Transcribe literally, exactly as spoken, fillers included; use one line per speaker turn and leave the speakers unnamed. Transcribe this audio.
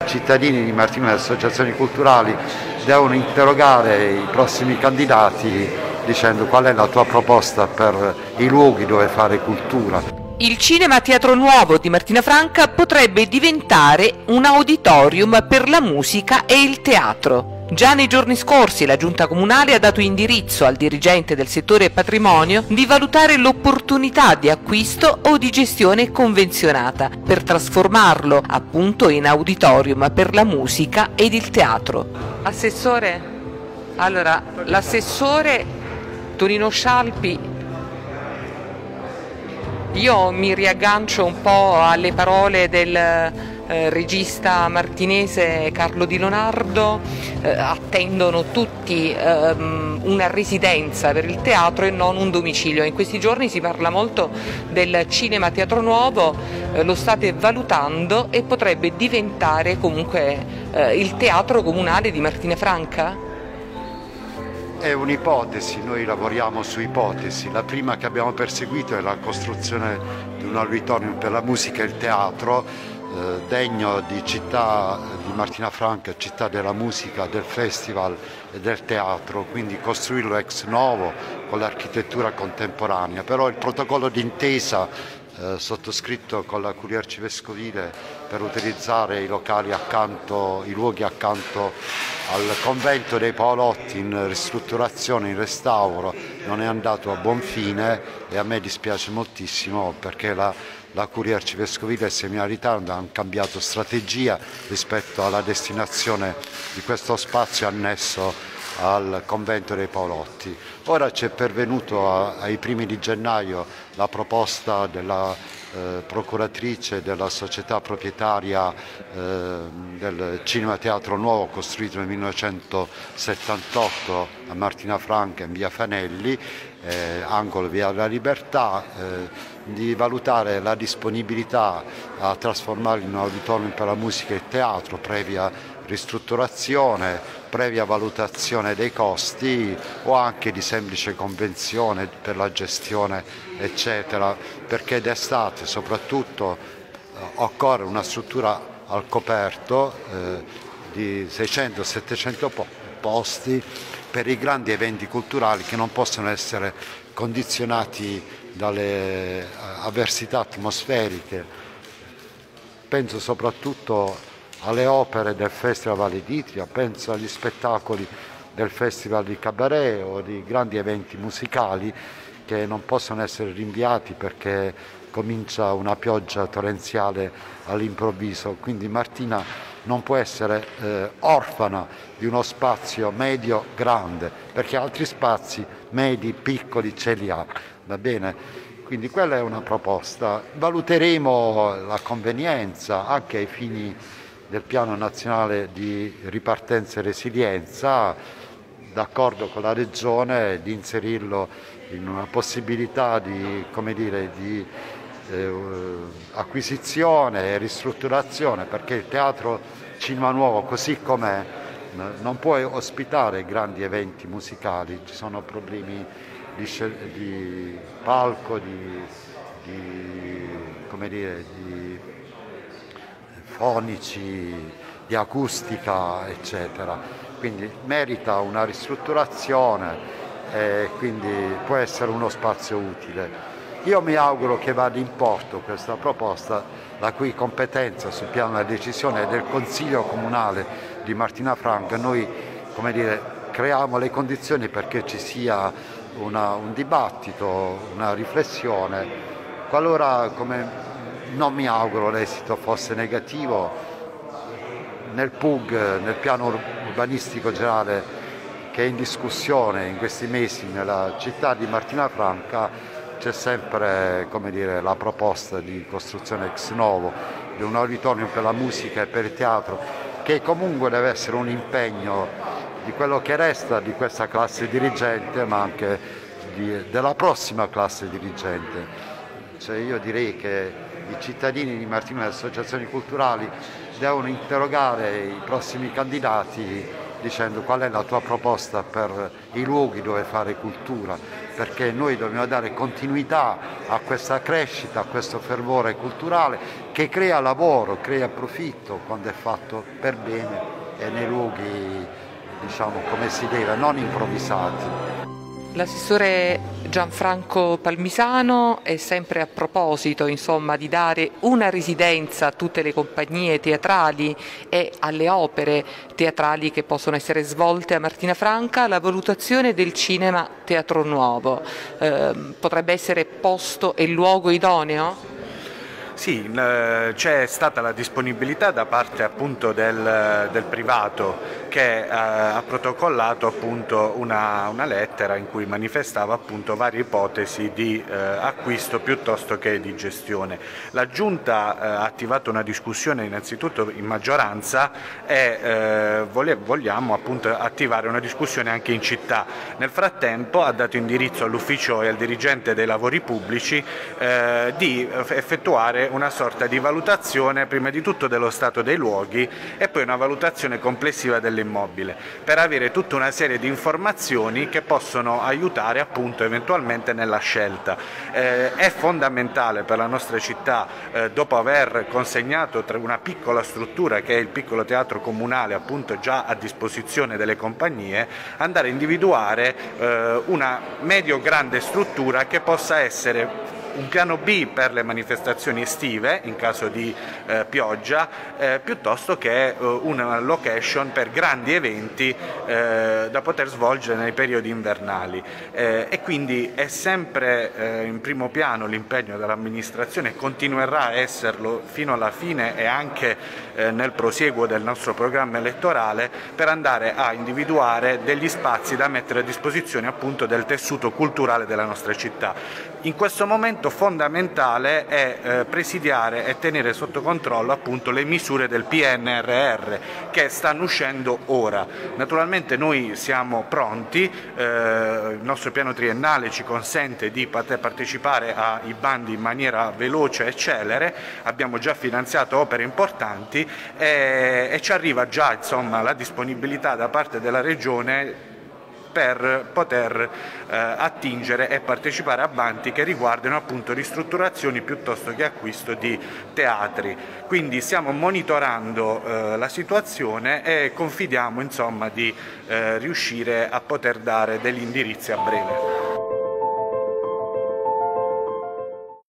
I cittadini di Martina e le associazioni culturali devono interrogare i prossimi candidati dicendo qual è la tua proposta per i luoghi dove fare cultura.
Il Cinema Teatro Nuovo di Martina Franca potrebbe diventare un auditorium per la musica e il teatro. Già nei giorni scorsi la Giunta Comunale ha dato indirizzo al dirigente del settore patrimonio di valutare l'opportunità di acquisto o di gestione convenzionata per trasformarlo appunto in auditorium per la musica ed il teatro. Assessore, allora l'assessore Tonino Scialpi, io mi riaggancio un po' alle parole del eh, regista martinese Carlo Di Leonardo, eh, attendono tutti ehm, una residenza per il teatro e non un domicilio. In questi giorni si parla molto del Cinema Teatro Nuovo, eh, lo state valutando e potrebbe diventare comunque eh, il teatro comunale di Martina Franca?
È un'ipotesi, noi lavoriamo su ipotesi. La prima che abbiamo perseguito è la costruzione di un auditorium per la musica e il teatro, eh, degno di città di Martina Franca, città della musica, del festival e del teatro, quindi costruirlo ex novo con l'architettura contemporanea. Però il protocollo d'intesa Eh, sottoscritto con la Curia Arcivescovile per utilizzare i locali accanto, i luoghi accanto al convento dei Paolotti in ristrutturazione, in restauro, non è andato a buon fine e a me dispiace moltissimo perché la, la Curia Arcivescovile e il Seminaritano hanno cambiato strategia rispetto alla destinazione di questo spazio annesso al convento dei Paolotti. Ora ci è pervenuto a, ai primi di gennaio la proposta della eh, procuratrice della società proprietaria eh, del Cinema Teatro Nuovo costruito nel millenovecentosettantotto a Martina Franca in via Fanelli, eh, angolo via della Libertà, eh, di valutare la disponibilità a trasformarlo in un auditorium per la musica e il teatro previa ristrutturazione, previa valutazione dei costi o anche di semplice convenzione per la gestione eccetera, perché d'estate soprattutto eh, occorre una struttura al coperto eh, di seicento settecento posti per i grandi eventi culturali che non possono essere condizionati dalle avversità atmosferiche. Penso soprattutto alle opere del Festival Valle d'Itria, penso agli spettacoli del Festival di Cabaret o di grandi eventi musicali che non possono essere rinviati perché comincia una pioggia torrenziale all'improvviso, quindi Martina non può essere eh, orfana di uno spazio medio-grande, perché altri spazi medi, piccoli ce li ha, va bene? Quindi quella è una proposta. Valuteremo la convenienza anche ai fini del Piano Nazionale di Ripartenza e Resilienza, d'accordo con la Regione, di inserirlo in una possibilità di, come dire, di eh, acquisizione e ristrutturazione, perché il Teatro Cinema Nuovo, così com'è, non può ospitare grandi eventi musicali, ci sono problemi di, di palco, di, di, come dire, di fonici, di acustica, eccetera. Quindi merita una ristrutturazione e quindi può essere uno spazio utile. Io mi auguro che vada in porto questa proposta, la cui competenza sul piano della decisione è del Consiglio Comunale di Martina Franca. Noi, come dire, creiamo le condizioni perché ci sia una, un dibattito, una riflessione. Qualora, come non mi auguro l'esito fosse negativo, nel P U G, nel piano urbanistico generale che è in discussione in questi mesi nella città di Martina Franca, c'è sempre, come dire, la proposta di costruzione ex novo di un auditorium per la musica e per il teatro, che comunque deve essere un impegno di quello che resta di questa classe dirigente, ma anche di, della prossima classe dirigente. Cioè io direi che i cittadini di Martina e le associazioni culturali devono interrogare i prossimi candidati dicendo qual è la tua proposta per i luoghi dove fare cultura, perché noi dobbiamo dare continuità a questa crescita, a questo fervore culturale che crea lavoro, crea profitto quando è fatto per bene e nei luoghi, diciamo, come si deve, non improvvisati.
L'assessore Gianfranco Palmisano è sempre a proposito, insomma, di dare una residenza a tutte le compagnie teatrali e alle opere teatrali che possono essere svolte a Martina Franca. La valutazione del cinema Teatro Nuovo eh, potrebbe essere posto e luogo idoneo?
Sì, c'è stata la disponibilità da parte appunto del, del privato che eh, ha protocollato appunto una, una lettera in cui manifestava appunto varie ipotesi di eh, acquisto piuttosto che di gestione. La Giunta eh, ha attivato una discussione innanzitutto in maggioranza e eh, vole, vogliamo appunto attivare una discussione anche in città. Nel frattempo ha dato indirizzo all'ufficio e al dirigente dei lavori pubblici eh, di effettuare una sorta di valutazione prima di tutto dello stato dei luoghi e poi una valutazione complessiva dell'immobile per avere tutta una serie di informazioni che possono aiutare appunto eventualmente nella scelta. Eh, è fondamentale per la nostra città, eh, dopo aver consegnato una piccola struttura che è il piccolo teatro comunale appunto già a disposizione delle compagnie, andare a individuare eh, una medio-grande struttura che possa essere un piano B per le manifestazioni estive in caso di eh, pioggia, eh, piuttosto che eh, una location per grandi eventi eh, da poter svolgere nei periodi invernali. Eh, e quindi è sempre eh, in primo piano l'impegno dell'amministrazione e continuerà a esserlo fino alla fine e anche eh, nel prosieguo del nostro programma elettorale per andare a individuare degli spazi da mettere a disposizione appunto del tessuto culturale della nostra città. In questo momento fondamentale è eh, presidiare e tenere sotto controllo appunto le misure del P N R R che stanno uscendo ora. Naturalmente noi siamo pronti, eh, il nostro piano triennale ci consente di poter partecipare ai bandi in maniera veloce e celere, abbiamo già finanziato opere importanti e, e ci arriva già insomma, la disponibilità da parte della Regione per poter eh, attingere e partecipare a bandi che riguardano appunto ristrutturazioni piuttosto che acquisto di teatri. Quindi stiamo monitorando eh, la situazione e confidiamo insomma di eh, riuscire a poter dare degli indirizzi a breve.